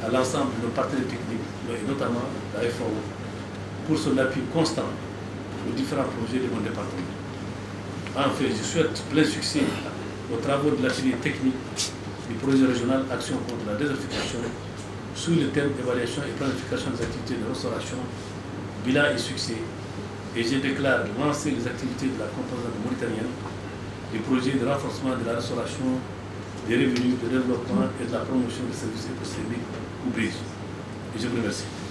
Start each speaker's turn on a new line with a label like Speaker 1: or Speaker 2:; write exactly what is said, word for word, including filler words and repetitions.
Speaker 1: à l'ensemble de nos partenaires techniques, et notamment la F A O, pour son appui constant aux différents projets de mon département. Enfin, je souhaite plein succès aux travaux de l'atelier technique du projet régional Action contre la désertification sous le thème évaluation et planification des activités de restauration, bilan et succès. Et je déclare lancer les activités de la composante mauritanienne du projet de renforcement de la restauration, des revenus, de développement et de la promotion des services économiques ou B R I S. Et je vous remercie.